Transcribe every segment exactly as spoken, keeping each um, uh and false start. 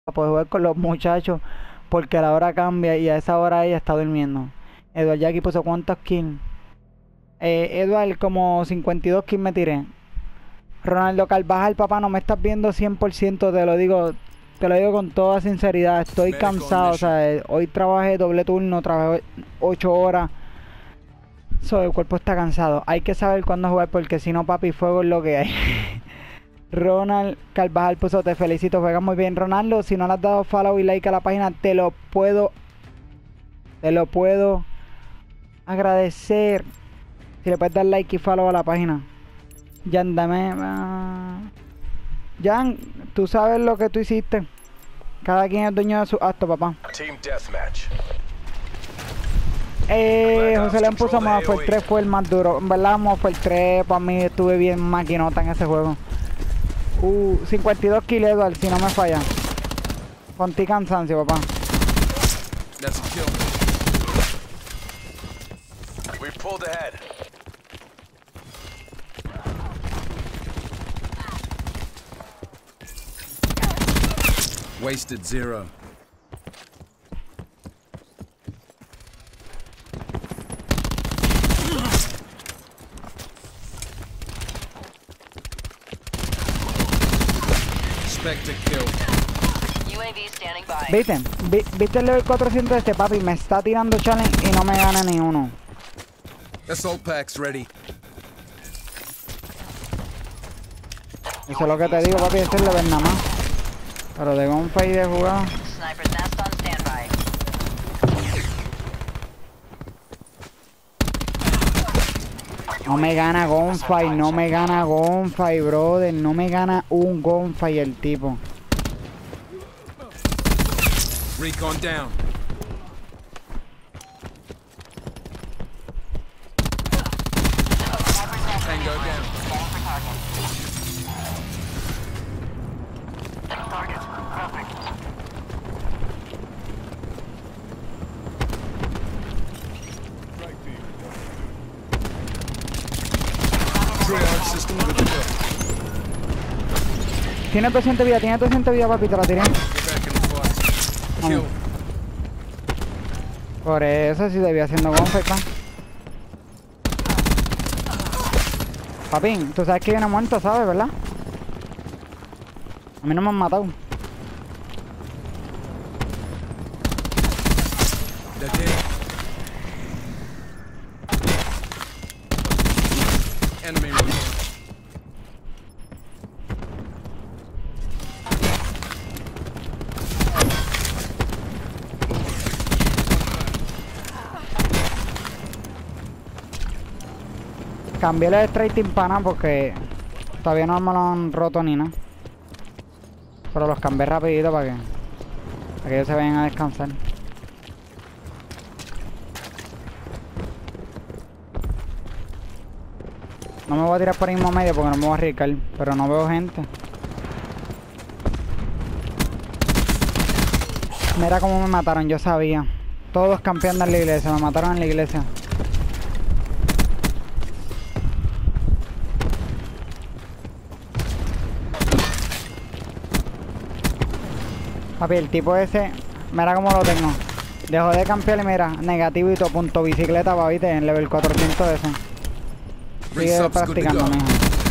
para poder jugar con los muchachos porque la hora cambia y a esa hora ella está durmiendo. Edward Jackie puso cuántos kills. Eh, Edward, como cincuenta y dos kills me tiré. Ronaldo Carvajal, papá, no me estás viendo cien por ciento, te lo digo, te lo digo con toda sinceridad. Estoy cansado, o sea, eh, hoy trabajé doble turno, trabajé ocho horas. So, el cuerpo está cansado. Hay que saber cuándo jugar porque si no, papi, fuego es lo que hay. Ronald Carvajal puso, te felicito, juegas muy bien. Ronaldo, si no le has dado follow y like a la página, te lo puedo, te lo puedo agradecer. Si le puedes dar like y follow a la página. Jan, dame... Uh... Jan, tú sabes lo que tú hiciste. Cada quien es dueño de su acto, papá. Team Deathmatch. Eh, José León puso Modern tres fue el más duro. En verdad, Modern tres para mí estuve bien maquinota en ese juego. Uh, cincuenta y dos kills, Edward, si no me falla. Con ti cansancio, papá. That's a kill. We pulled ahead. Wasted zero. Expect a kill. U A V standing by. ¿Viste? Vi- ¿Viste el level cuatrocientos de este, papi? Me está tirando challenge y no me gana ni uno. Assault packs ready. Eso es lo que te digo, papi, este es el level nada más. Pero de gunfight de jugar. Sniper's nest on standby. No me gana gunfight, no me gana gunfight, brother. No me gana un gunfight el tipo. Recon down. Tango down. Triage system good to go. Tiene doscientos de vida, tiene doscientos de vida, papi, te la tiré. Get back in the fight. Kill. Por eso sí debía haciendo gunfight, pa. Papi, tú sabes que viene muerto, ¿sabes, verdad? A mí no me han matado. The dead. Enemy removed. Cambié el straight timpana porque todavía no me lo han roto ni nada. Pero los cambié rapidito para que, para que ellos se vayan a descansar. No me voy a tirar por el mismo medio porque no me voy a arriesgar, pero no veo gente. Mira cómo me mataron, yo sabía. Todos campeando en la iglesia, me mataron en la iglesia. Papi, el tipo ese, mira cómo lo tengo. Dejó de campear y mira, negativo y todo, punto bicicleta, pa, viste, en level cuatrocientos ese. Sigue Resub's good to practicando, go. mijo.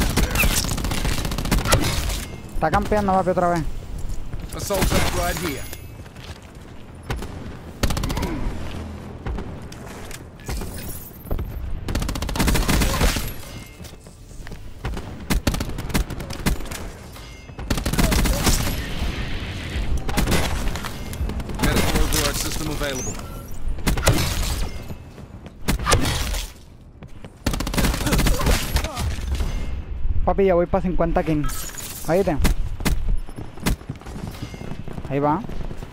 Está campeando, papi, otra vez. Assault pack right here. Medical override system available. Papi, ya voy para cincuenta kills. ¿Oíste? Ahí va.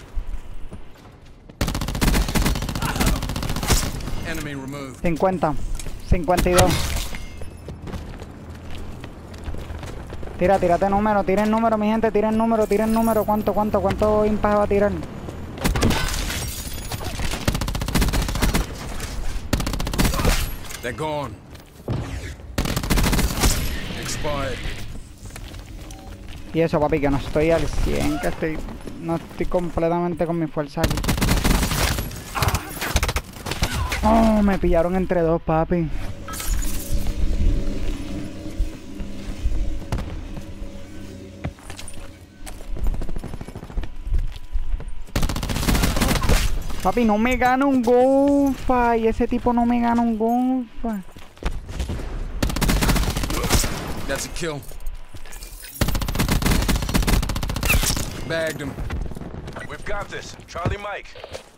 Enemy removed. cincuenta. cincuenta y dos. Tira, tírate número, tiren número, mi gente, tiren número, tiren número. ¿Cuánto, cuánto, cuánto impact va a tirar? They're gone. Expired. Y eso, papi, que no estoy al cien, que estoy... No estoy completamente con mi fuerza aquí. Oh, me pillaron entre dos, papi. Papi, no me gana un gunfight. Ese tipo no me gana un gunfight. That's a kill. Bagged him. We've got this. Charlie Mike.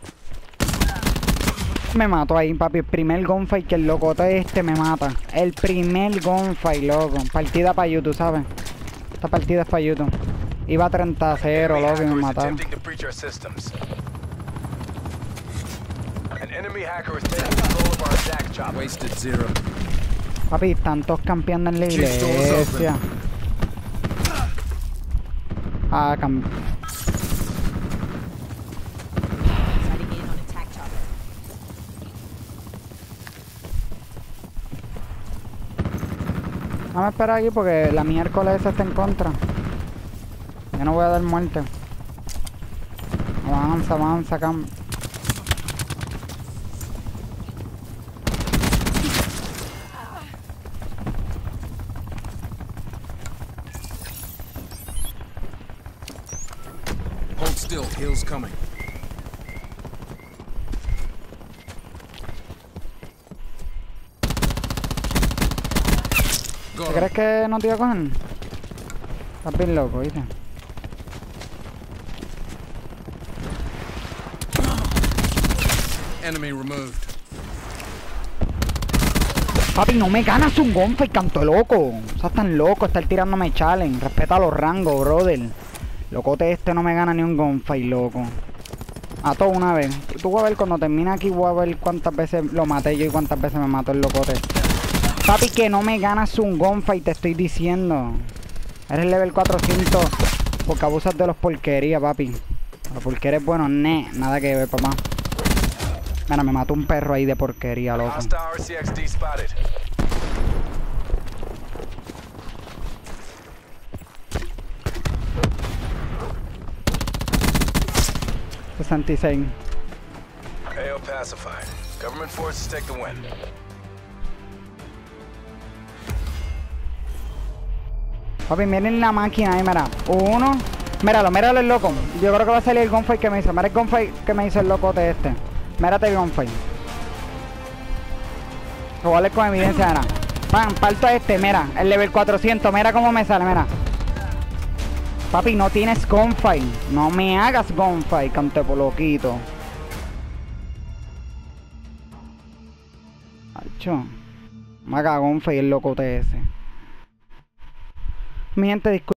Me mato ahí, papi. El primer gunfight que el locote este me mata. El primer gunfight, loco. Partida para YouTube, ¿sabes? Esta partida es para YouTube. Iba treinta a cero, Enemy loco, y me hacker is mataron. attempting to breach our systems. An enemy hacker is taking control of our attack chopper. Wasted zero. Papi, están todos campeando en la iglesia. Ah, cam... Sighting in on attack chopper. Vamos a esperar aquí porque la miércoles esa está en contra. Yo no voy a dar muerte. Avanza, avanza, cam... Hold still. Heal's coming. ¿Te Got him. crees que no te iba a coger? Estás bien loco, ¿viste? Enemy removed. Papi, no me ganas un gunfight, canto loco. O sea, tan loco estar tirándome challenge. Respeta los rangos, brother. Locote este no me gana ni un gunfight, loco. A todo una vez. Tú vas a ver cuando termine aquí, voy a ver cuántas veces lo maté yo y cuántas veces me mató el locote. Papi, que no me ganas un gunfight, te estoy diciendo. Eres level cuatrocientos porque abusas de los porquerías, papi. La porquería es bueno, ne, nada que ver, papá. Mira, me mató un perro ahí de porquería, loco. Hostile R C X D spotted. sesenta y seis. A O pacified. Government forces take the win. Papi, miren la máquina ahí, mira. Uno. Míralo, míralo el loco. Yo creo que va a salir el gunfight que me hizo. Mira el gunfight que me hizo el locote este. Mírate el gunfight. Igual con evidencia, mira. Pam, parto a este, mira. El level cuatrocientos, mira cómo me sale, mira. Papi, no tienes gunfight. No me hagas gunfight, cante por loquito. Acho. Me haga gunfight el locote ese. Mi gente, disculpa.